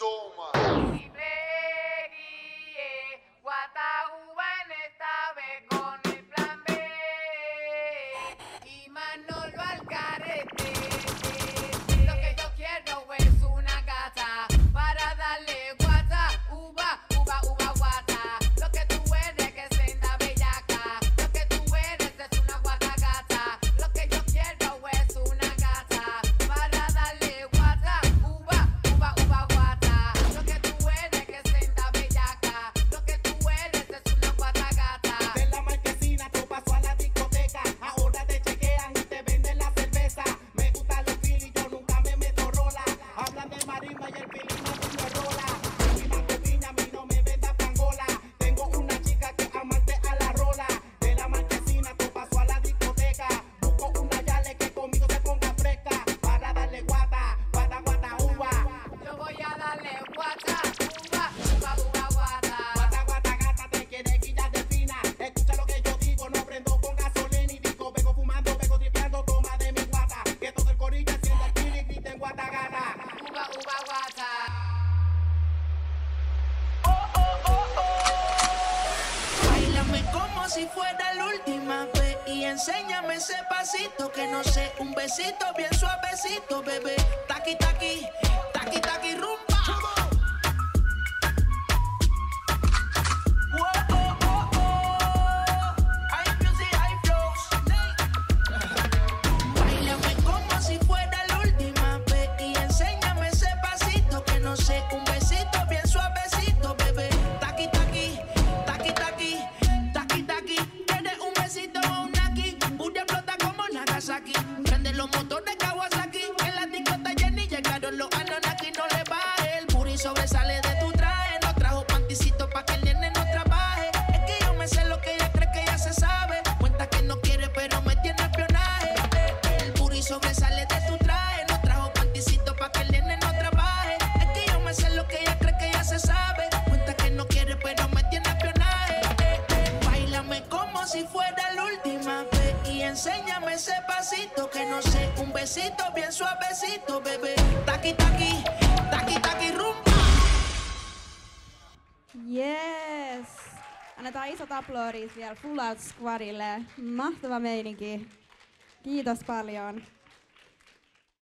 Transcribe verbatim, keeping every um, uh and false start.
toma. Si fuera la última vez y enséñame ese pasito que no sé, un besito bien suavecito, bebé. Taqui taqui, taqui taqui rumba. Báilame como si fuera la última vez y enséñame ese pasito que no sé, un besito bien suavecito, bebé. Taqui taqui, taqui taqui. Tienes un besito o un aquí, Bulla explota como Nagasaki. Prende los motores Kawasaki, en la discota Jenny llegaron los Anunnaki. No le baje, el booty sobresale de tu traje. No trajo panticito pa' que el nene no trabaje. Es que yo me sé lo que ella cree que ella se sabe. Cuenta que no quiere pero me tiene espionaje. El booty sobresale de tu traje. No trajo panticito pa' que el nene no trabaje. Es que yo me sé lo que ella cree que ella se sabe. Cuenta que no quiere pero me tiene espionaje. Como si fuera la última vez y enséñame ese pasito que no sé, un besito bien suavecito, bebé. Taqui taqui, taqui taqui rumba. Yes! Annetaan isot aplodit vielä Full Out Squadille. Mahtava meininki. Kiitos paljon.